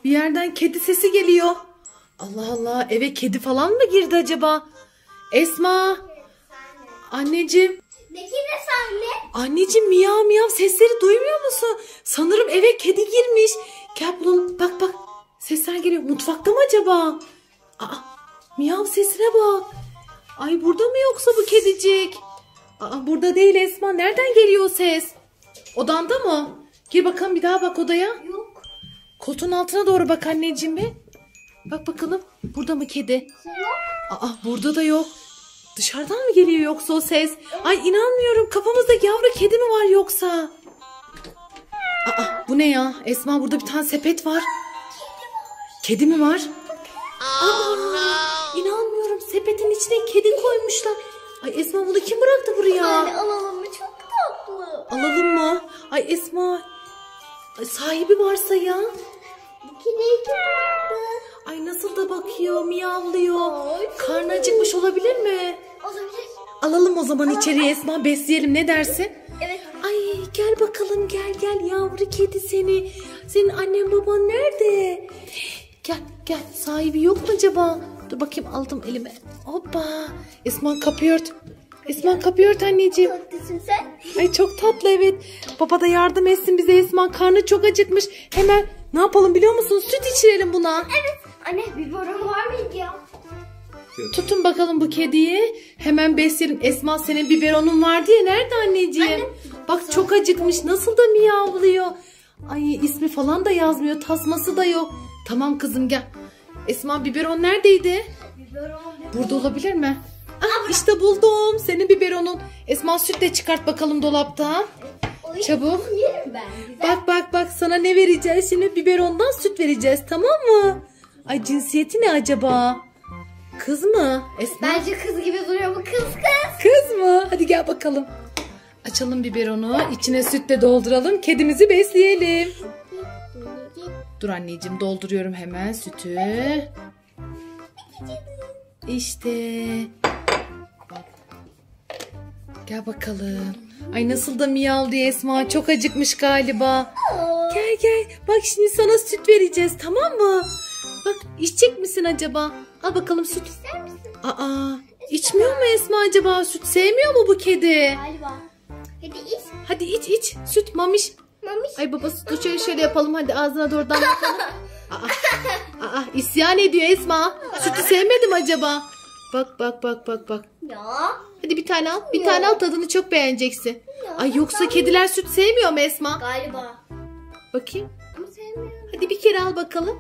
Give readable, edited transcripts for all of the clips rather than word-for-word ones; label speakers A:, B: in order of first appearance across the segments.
A: Bir yerden kedi sesi geliyor. Allah Allah, eve kedi falan mı girdi acaba? Esma. Anneciğim.
B: Ne kedisi anne?
A: Anneciğim, miyav miyav sesleri duymuyor musun? Sanırım eve kedi girmiş. Gel bulalım. Bak bak. Sesler geliyor. Mutfakta mı acaba? Aa, miyav sesine bak. Ay, burada mı yoksa bu kedicik? Aa, burada değil Esma. Nereden geliyor ses? Odanda mı? Gir bakalım, bir daha bak odaya.
B: Yok.
A: Koltuğun altına doğru bak anneciğim bir. Bak bakalım. Burada mı kedi?
B: Yok.
A: Aa, burada da yok. Dışarıdan mı geliyor yoksa o ses? Ay, inanmıyorum. Kafamızda yavru kedi mi var yoksa? Aa, bu ne ya? Esma, burada bir tane sepet var. Kedi mi var? Aa, inanmıyorum. Sepetin içine kedi koymuşlar. Ay Esma, bunu kim bıraktı buraya?
B: Anne alalım mı? Çok tatlı.
A: Alalım mı? Ay Esma. Ay, sahibi varsa ya.
B: Bu kediyi kim bıraktı?
A: Ay, nasıl da bakıyor, miyavlıyor.
B: Ay,
A: Karnı acıkmış olabilir mi?
B: Olabilir.
A: Alalım o zaman içeriye Esma, besleyelim, ne dersin?
B: Evet.
A: Ay, gel bakalım, gel gel yavru kedi seni. Senin annen baban nerede? Gel gel, sahibi yok mu acaba? Dur bakayım, aldım elime. Hoppa. Esma, kapıyı ört. Esma, kapıyı ört anneciğim.
B: Tatlısın sen.
A: Ay, çok tatlı, evet. Baba da yardım etsin bize Esma. Karnı çok acıkmış. Hemen ne yapalım biliyor musun? Süt içirelim buna.
B: Evet. Anne biberon var mıydı ya?
A: Tutun bakalım bu kediyi. Hemen besleyelim. Esma, senin biberonun vardı ya. Nerede anneciğim?
B: Anne.
A: Bak, çok acıkmış. Nasıl da miyavlıyor. Ay, ismi falan da yazmıyor. Tasması da yok. Tamam kızım, gel. Esma, biberon neredeydi?
B: Biberon.
A: Burada olabilir mi? Ah, işte buldum. Senin biberonun. Esma, süt de çıkart bakalım dolaptan.
B: Oy,
A: Çabuk.
B: yerim ben. Güzel.
A: Bak bak bak, sana ne vereceğiz? Şimdi biberondan süt vereceğiz, tamam mı? Ay, cinsiyeti ne acaba? Kız mı Esma?
B: Bence kız gibi duruyor bu kız.
A: Kız mı? Hadi gel bakalım. Açalım biberonu. İçine süt de dolduralım. Kedimizi besleyelim. Dur anneciğim, dolduruyorum hemen sütü. İşte. Gel bakalım. Ay, nasıl da miyavlıyor Esma. Çok acıkmış galiba. Gel gel. Bak, şimdi sana süt vereceğiz, tamam mı? Bak, içecek misin acaba? Al bakalım süt.
B: İster misin?
A: Aa, içmiyor mu Esma acaba? Süt sevmiyor mu bu kedi?
B: Galiba. Hadi iç.
A: Hadi iç iç. Süt mamiş.
B: Mamiş.
A: Ay babası, dur şöyle yapalım. Hadi ağzına doğrudan bakalım. Aa, isyan ediyor Esma. Sütü sevmedim acaba? Bak bak bak bak bak.
B: Ya.
A: Hadi bir tane al. Bir tane al, tadını çok beğeneceksin. Ay, yoksa kediler süt sevmiyor mu Esma?
B: Galiba.
A: Bakayım.
B: Ama sevmiyorum.
A: Hadi bir kere al bakalım.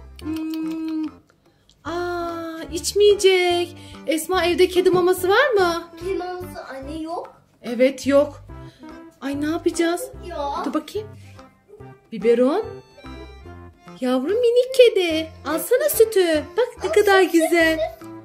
A: Aa, içmeyecek. Esma, evde kedi maması var mı?
B: Kedi maması anne yok.
A: Evet, yok. Ay, ne yapacağız?
B: Ya.
A: Dur bakayım. Biberon. Yavrum minik kedi. Alsana sütü. Bak ne kadar güzel.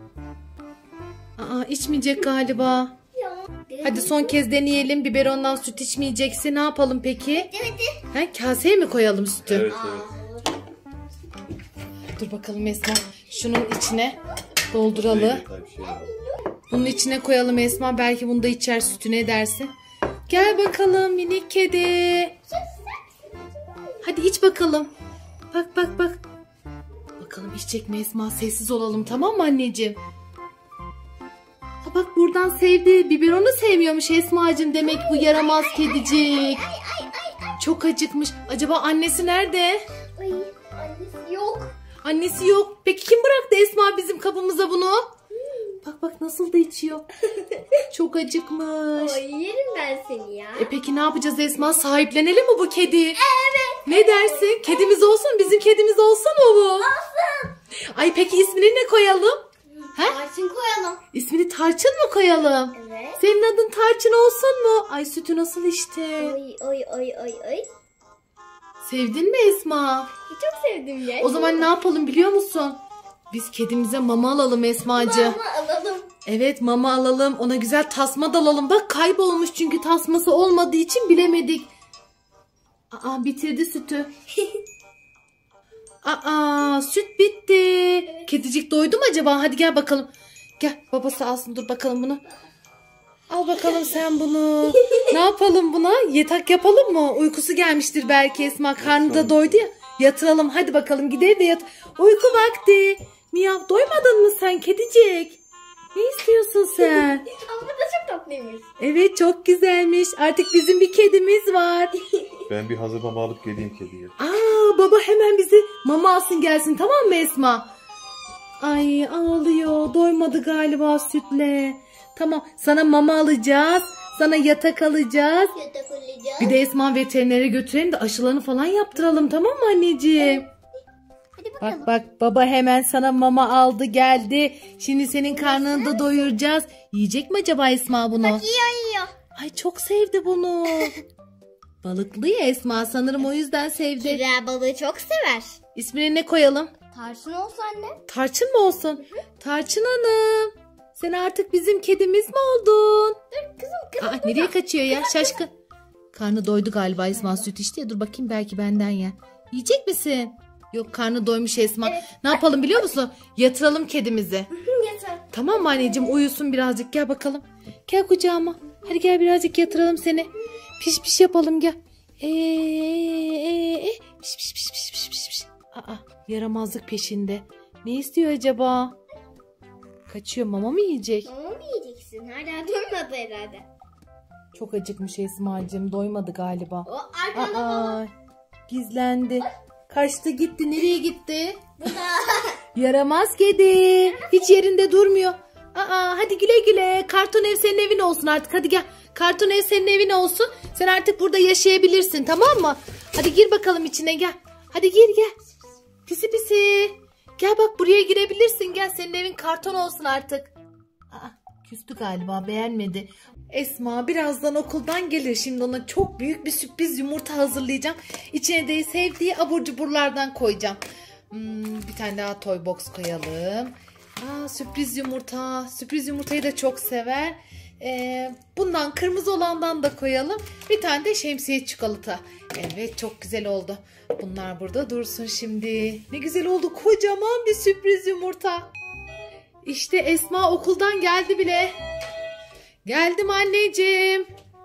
A: Aa, içmeyecek galiba.
B: Ya.
A: Hadi son kez deneyelim. Biberondan süt içmeyecekse ne yapalım peki?
B: Evet.
A: Ha, kaseye mi koyalım sütü?
C: Evet,
B: Aa,
C: evet.
B: olur.
A: Dur bakalım Esma. Şunun içine dolduralım.
C: Zeynep bir şey var.
A: Bunun içine koyalım Esma. Belki bunda içer sütü, ne dersin? Gel bakalım minik kedi. Hadi iç bakalım. Bak bak bak. Bakalım içecek mi Esma? Sessiz olalım, tamam mı anneciğim? Ha, bak buradan sevdi. Biberonu sevmiyormuş Esma'cığım. Demek bu yaramaz kedicik. Çok acıkmış. Acaba annesi nerede?
B: Ay, annesi yok.
A: Annesi yok. Peki kim bıraktı Esma bizim kapımıza bunu? Bak bak, nasıl da içiyor. Çok acıkmış.
B: Ay, yerim ben seni ya.
A: Peki ne yapacağız Esma? Sahiplenelim mi bu kediyi? Evet. Ne dersin? Kedimiz olsun, bizim kedimiz olsun mu bu?
B: Olsun.
A: Ay, peki ismini ne koyalım? He?
B: Tarçın koyalım.
A: İsmini Tarçın mı koyalım?
B: Evet.
A: Senin adın Tarçın olsun mu? Ay, sütü nasıl içti?
B: Oy oy oy oy oy.
A: Sevdin mi Esma?
B: Çok sevdim ya.
A: O zaman ne yapalım biliyor musun? Biz kedimize mama alalım Esmacığım.
B: Mama alalım.
A: Evet, mama alalım. Ona güzel tasma da alalım. Bak, kaybolmuş çünkü tasması olmadığı için bilemedik. Aa, bitirdi sütü. Aa, süt bitti. Kedicik doydu mu acaba? Hadi gel bakalım. Gel, babası alsın, dur bakalım bunu. Al bakalım sen bunu. Ne yapalım buna? Yatak yapalım mı? Uykusu gelmiştir belki Esma. Karnı da doydu ya. Yatıralım hadi bakalım, gidelim de yat. Uyku vakti. Miyav, doymadın mı sen kedicik? Ne istiyorsun sen?
B: Ama da çok tatlıymış.
A: Evet, çok güzelmiş. Artık bizim bir kedimiz var.
C: Ben bir hazır mama alıp geleyim kediye.
A: Baba hemen bizi mama alsın gelsin, tamam mı Esma? Ay, ağlıyor. Doymadı galiba sütle. Tamam, sana mama alacağız. Sana yatak alacağız.
B: Yatak alacağız.
A: Bir de Esma veterinere götürelim de aşılarını falan yaptıralım, tamam mı anneciğim?
B: Hadi bakalım.
A: Bak baba hemen sana mama aldı geldi. Şimdi senin karnını da doyuracağız. Yiyecek mi acaba Esma bunu?
B: Yiyor.
A: Ay, çok sevdi bunu. Balıklı ya Esma, sanırım o yüzden sevdi.
B: Küre balığı çok sever.
A: İsmini ne koyalım?
B: Tarçın olsa anne.
A: Tarçın mı olsun? Tarçın Hanım. Sen artık bizim kedimiz mi oldun?
B: Dur kızım.
A: Nereye kaçıyor ya, şaşkın. Karnı doydu galiba Esma, süt içti ya. Dur bakayım, belki benden ya. Yiyecek misin? Yok, karnı doymuş Esma.
B: Evet.
A: Ne yapalım biliyor musun? Yatıralım kedimizi.
B: Yeter.
A: Tamam mı anneciğim, uyusun birazcık, gel bakalım. Gel kucağıma. Hadi gel, birazcık yatıralım seni. Piş piş yapalım, gel. Piş piş piş piş piş piş piş. Yaramazlık peşinde. Ne istiyor acaba? Kaçıyor, mama mı yiyecek?
B: Mama mı yiyeceksin? Hala doymadı herhalde.
A: Çok acıkmış Esma'cığım, doymadı galiba.
B: O arkada baba.
A: Gizlendi. Kaçtı gitti, nereye gitti? Yaramaz kedi. Hiç yerinde durmuyor. Hadi güle güle. Karton ev senin evin olsun artık, hadi gel. Karton ev senin evin olsun. Sen artık burada yaşayabilirsin, tamam mı? Hadi gir bakalım içine, gel. Hadi gir gel. Pisi pisi. Gel bak, buraya girebilirsin, gel. Senin evin karton olsun artık. Küstü galiba, beğenmedi. Esma birazdan okuldan gelir. Şimdi ona çok büyük bir sürpriz yumurta hazırlayacağım. İçine de sevdiği abur cuburlardan koyacağım. Bir tane daha toy box koyalım. Sürpriz yumurta. Sürpriz yumurtayı da çok sever. Bundan, kırmızı olandan da koyalım. Bir tane de şemsiye çikolata. Evet, çok güzel oldu. Bunlar burada dursun şimdi. Ne güzel oldu. Kocaman bir sürpriz yumurta. İşte Esma okuldan geldi bile. Geldim anneciğim.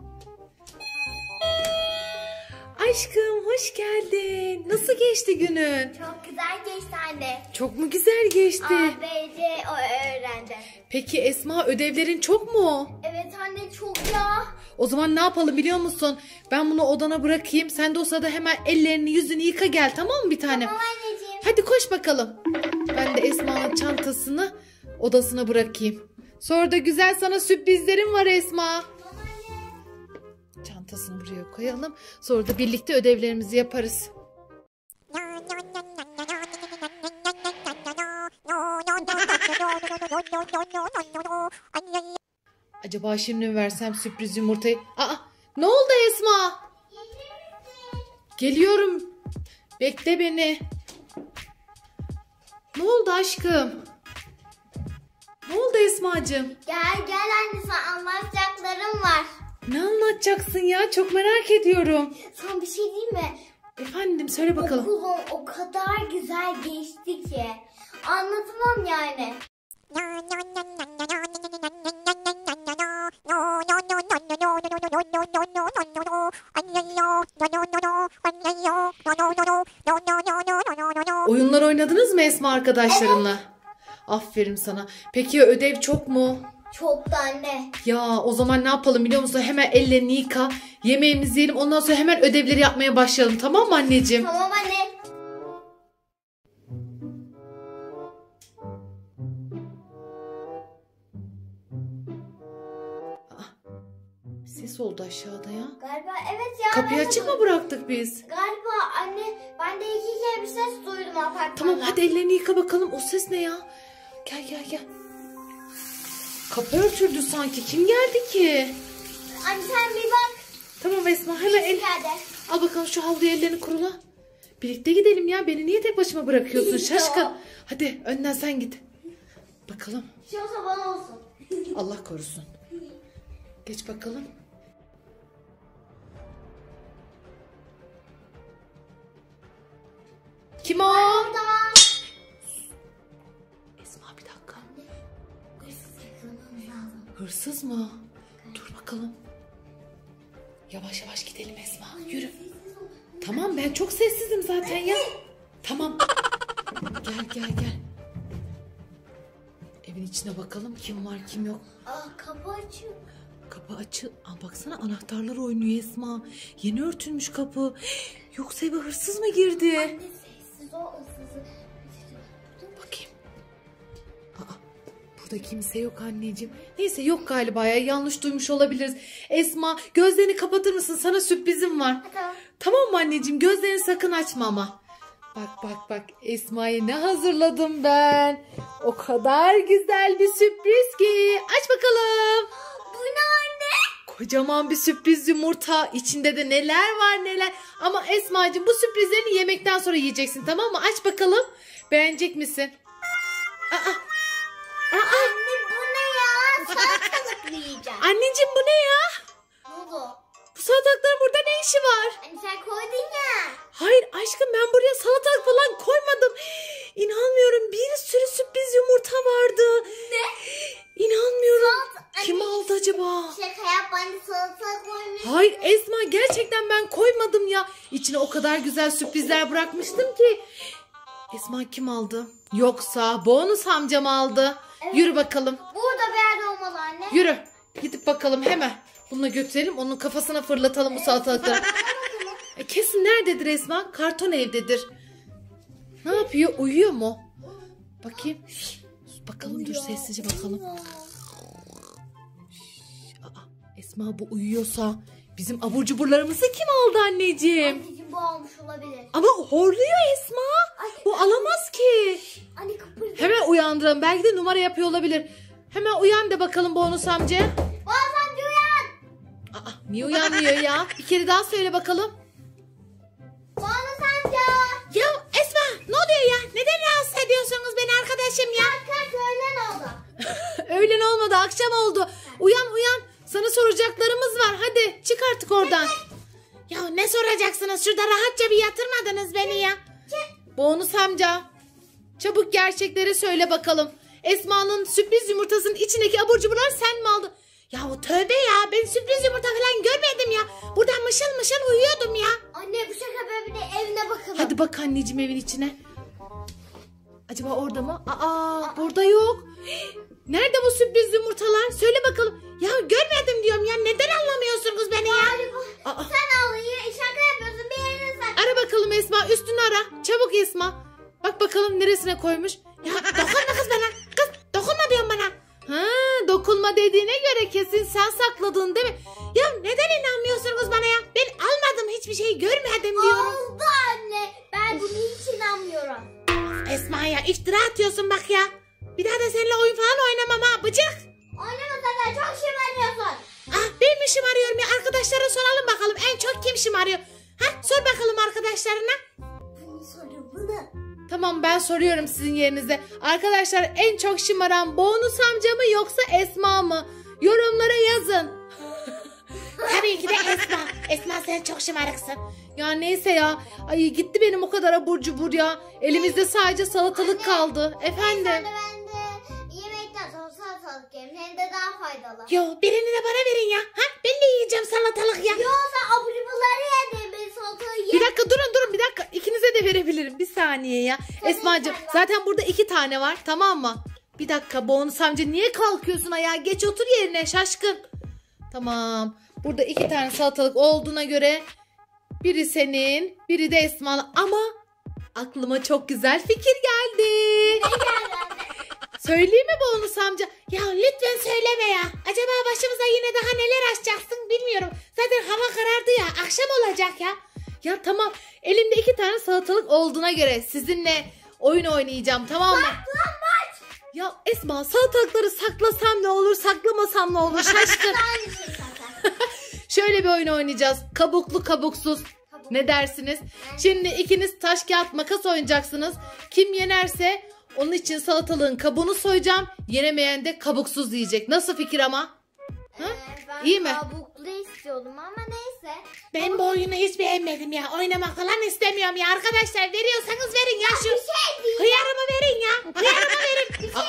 A: Aşkım, hoş geldin. Nasıl geçti günün?
B: Çok güzel geçti anne.
A: Çok mu güzel geçti?
B: A, B, C o öğrendi.
A: Peki Esma, ödevlerin çok mu?
B: Evet anne, çok ya.
A: O zaman ne yapalım biliyor musun? Ben bunu odana bırakayım. Sen de o sırada hemen ellerini yüzünü yıka gel, tamam mı bir tanem?
B: Tamam anneciğim.
A: Hadi koş bakalım. Ben de Esma'nın çantasını odasına bırakayım. Sonra da güzel sana sürprizlerim var Esma. Çantasını buraya koyalım. Sonra da birlikte ödevlerimizi yaparız. Acaba şimdi mi versem sürpriz yumurtayı? Ne oldu Esma? Geliyorum. Bekle beni. Ne oldu aşkım? Ne oldu Esma'cığım?
B: Gel anne, sana anlatacaklarım var.
A: Ne anlatacaksın ya? Çok merak ediyorum.
B: Sana bir şey diyeyim mi?
A: Efendim, söyle bakalım.
B: Okulum o kadar güzel geçti ki. Anlatamam yani.
A: Oyunlar oynadınız mı Esma arkadaşlarınla? Aferin sana. Peki ya ödev çok mu?
B: Çok da anne.
A: Ya o zaman ne yapalım biliyor musun? Hemen ellerini yıka, yemeğimizi yiyelim, ondan sonra hemen ödevleri yapmaya başlayalım, tamam mı anneciğim?
B: Tamam anne.
A: Ses oldu aşağıda ya.
B: Galiba evet ya.
A: Kapıyı açık mı bıraktık biz?
B: Galiba anne, ben de 2 kere bir ses duydum apartmanda.
A: Tamam, hadi ellerini yıka bakalım. O ses ne ya? Gel. Kapı örtüldü sanki. Kim geldi ki?
B: Anne sen bir bak.
A: Tamam Esma, hemen
B: Geldi.
A: al bakalım şu havluya, ellerini kurula. Birlikte gidelim ya. Beni niye tek başıma bırakıyorsun şaşkın? Hadi önden sen git. Bakalım.
B: Bir şey olsa bana olsun.
A: Allah korusun. Geç bakalım. Kim o?
B: Orada.
A: Esma, bir dakika.
B: Hırsız yakalamam lazım.
A: Hırsız mı? Dur bakalım. Yavaş yavaş gidelim Esma. Yürü. Tamam, ben çok sessizim zaten ya. Tamam. Gel. Evin içine bakalım kim var kim yok.
B: Kapı açıyor.
A: Kapı açık. Baksana anahtarlar oynuyor Esma. Yeni örtülmüş kapı. Yoksa eve hırsız mı girdi?
B: Anne sessiz ol.
A: Bakayım. Burada kimse yok anneciğim. Neyse yok galiba ya. Yanlış duymuş olabiliriz. Esma gözlerini kapatır mısın? Sana sürprizim var.
B: Tamam.
A: Tamam mı anneciğim? Gözlerini sakın açma ama. Bak. Esma'ya ne hazırladım ben. O kadar güzel bir sürpriz ki. Aç bakalım.
B: Bu ne anne?
A: Kocaman bir sürpriz yumurta. İçinde de neler var neler. Ama Esma'cığım bu sürprizlerini yemekten sonra yiyeceksin, tamam mı? Aç bakalım. Beğenecek misin?
B: Anne bu ne ya? Salatalık yiyeceğim.
A: Anneciğim bu ne ya?
B: Ne oldu?
A: Bu salatalıkların burada ne işi var?
B: Anne sen koydun ya.
A: Hayır aşkım, ben buraya salatalık falan koymadım. İnanmıyorum, bir sürü sürpriz yumurta vardı.
B: Ne?
A: İnanmıyorum.
B: Salata-
A: Kim
B: Anne,
A: aldı acaba?
B: Şaka yap, anne salatalık koymuş.
A: Hayır Esma, gerçekten ben koymadım ya. İçine o kadar güzel sürprizler bırakmıştım ki. Esma kim aldı? Yoksa bonus amcam aldı.
B: Evet.
A: Yürü bakalım.
B: Burada bir yerde olmalı anne.
A: Yürü. Gidip bakalım hemen. Bunu götürelim, onun kafasına fırlatalım bu salatalıkları. Kesin nerededir Esma? Karton evdedir. Ne yapıyor? Uyuyor mu? Bakayım. Bakalım, dur sessizce bakalım. Esma bu uyuyorsa bizim abur cuburlarımızı kim aldı anneciğim?
B: Anneciğim bu almış olabilir.
A: Ama horluyor Esma. Bu alamaz ki.
B: Anne kıpırdı.
A: Hemen uyandıralım. Belki de numara yapıyor olabilir. Hemen uyan de bakalım bonus amca.
B: Bonus amca uyan.
A: Niye uyanmıyor ya? Bir kere daha söyle bakalım.
B: Bonus amca.
A: Ya Esma ne oluyor ya? Neden rahatsız ediyorsunuz beni arkadaşım ya?
B: Kalk öğlen oldu.
A: Öğlen olmadı, akşam oldu. Uyan. Sana soracaklarımız var. Hadi çık artık oradan. Ya ne soracaksınız? Şurada rahatça bir yatırmadınız beni ya. Bonus amca. Çabuk gerçekleri söyle bakalım. Esma'nın sürpriz yumurtasının içindeki abur cuburlar sen mi aldın? Ya tövbe ya, ben sürpriz yumurta falan görmedim ya. Burada mışıl mışıl uyuyordum ya.
B: Anne bu şaka bebine evine bakalım.
A: Hadi bak anneciğim evin içine. Acaba orada mı? Burada yok. Nerede bu sürpriz yumurtalar? Söyle bakalım. Ya görmedim diyorum ya. Neden anlamıyorsunuz beni ya?
B: Sen alayım, şaka yapıyorsun, bir yerine sak.
A: Ara bakalım Esma. Üstünü ara. Çabuk Esma. Bak bakalım neresine koymuş. Ya dokunma kız bana. Kız dokunma diyorum bana. Dokunma dediğine göre kesin sen sakladın değil mi? Ya neden inanmıyorsunuz bana ya? Ben almadım, hiçbir şey görmedim diyorum.
B: Oldu anne. Ben bunu hiç inanmıyorum.
A: Esma ya, iftira atıyorsun bak ya. Bir daha da seninle oyun falan oynamam ha, bıcık.
B: Oynama sen, çok şımarıyorsun.
A: Ben mi şımarıyorum ya? Arkadaşlara soralım bakalım, en çok kim şımarıyor? Sor bakalım arkadaşlarına.
B: Bunu soruyor bunu.
A: Tamam, ben soruyorum sizin yerinize. Arkadaşlar, en çok şımaran bonus amca mı yoksa Esma mı? Yorumlara yazın. Tabii ki de Esma. Esma sen çok şımarıksın. Ya neyse ya. Ay gitti benim o kadar abur cubur ya. Elimizde sadece salatalık kaldı. Efendim.
B: Ben de yemekten sonra salatalık yerim. Hem de daha faydalı.
A: Yo, birini de bana verin ya. Ben de yiyeceğim salatalık ya.
B: Yo sen abur cuburları yedin, ben salatalığı yedim.
A: Bir dakika durun bir dakika. İkinize de verebilirim. Bir saniye ya.
B: Tabii
A: Esma'cığım
B: sen ver.
A: zaten burada 2 tane var, tamam mı? Bir dakika bonus amca, niye kalkıyorsun ayağa? Geç otur yerine şaşkın. Tamam. Burada 2 tane salatalık olduğuna göre biri senin, biri de Esma'nın. Ama aklıma çok güzel fikir geldi. Söyleyeyim mi bonus amca? Ya lütfen söyleme ya. Acaba başımıza yine daha neler açacaksın bilmiyorum. Zaten hava karardı ya. Akşam olacak ya. Ya tamam. Elimde 2 tane salatalık olduğuna göre sizinle oyun oynayacağım, tamam mı? Ya Esma, salatalıkları saklasam ne olur, saklamasam ne olur, şaşkın.
B: Aynı şey zaten.
A: Şöyle bir oyun oynayacağız. Kabuklu kabuksuz. Ne dersiniz? Şimdi ikiniz taş kağıt makas oynayacaksınız. Kim yenerse onun için salatalığın kabuğunu soyacağım. Yenemeyen de kabuksuz yiyecek. Nasıl fikir ama?
B: Ben
A: İyi mi?
B: kabuklu istiyordum ama neyse.
A: Ben bu oyunu hiç beğenmedim ya. Oynamak falan istemiyorum ya. Arkadaşlar veriyorsanız verin ya şu.
B: Bir şey değil.
A: Hıyarımı verin ya. Hıyarımı verin.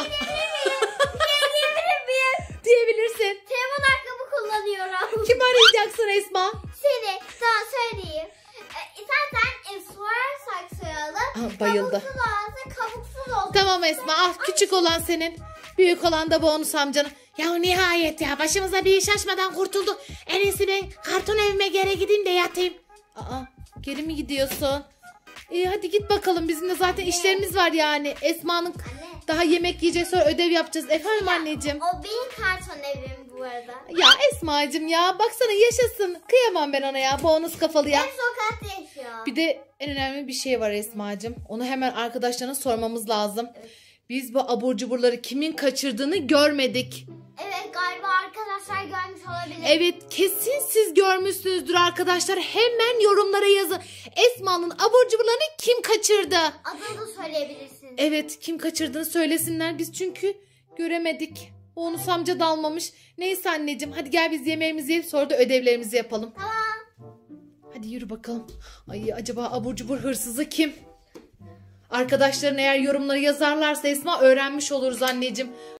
B: Diyebilir miyim?
A: Diyebilirsin.
B: Telefon ayakkabı kullanıyorum.
A: Kim arayacaksın Esma?
B: Seni sana söyleyeyim. İstersen sorarsak soralım.
A: bayıldı.
B: Kabuksuz olsa kabuksuz olsun.
A: Tamam Esma al, küçük olan senin. Büyük olan da bonus amcanın. Ya nihayet ya, başımıza bir iş açmadan kurtulduk. En iyisi ben karton evime geri gideyim de yatayım. Aa, geri mi gidiyorsun? Hadi git bakalım, bizim de zaten işlerimiz var yani. Esma'nın daha yemek yiyecek, sonra ödev yapacağız. Efendim anneciğim.
B: O benim karton evim bu arada.
A: Ya Esma'cığım ya, baksana yaşasın. Kıyamam ben ona ya, bonus kafalı ya.
B: Hep sokakta yaşıyor.
A: Bir de en önemli bir şey var Esma'cığım. Onu hemen arkadaşlarına sormamız lazım. Biz bu abur cuburları kimin kaçırdığını görmedik.
B: Evet, galiba arkadaşlar görmüş olabilir.
A: Evet, kesin siz görmüşsünüzdür arkadaşlar. Hemen yorumlara yazın. Esma'nın abur cuburlarını kim kaçırdı?
B: Adını da söyleyebilirsiniz.
A: Evet, kim kaçırdığını söylesinler. Biz çünkü göremedik. Bonus amca dalmamış. Neyse anneciğim, hadi gel biz yemeğimizi yiyip sonra da ödevlerimizi yapalım.
B: Tamam.
A: Hadi yürü bakalım. Ay, acaba abur cubur hırsızı kim? Arkadaşların eğer yorumları yazarlarsa Esma, öğrenmiş oluruz anneciğim.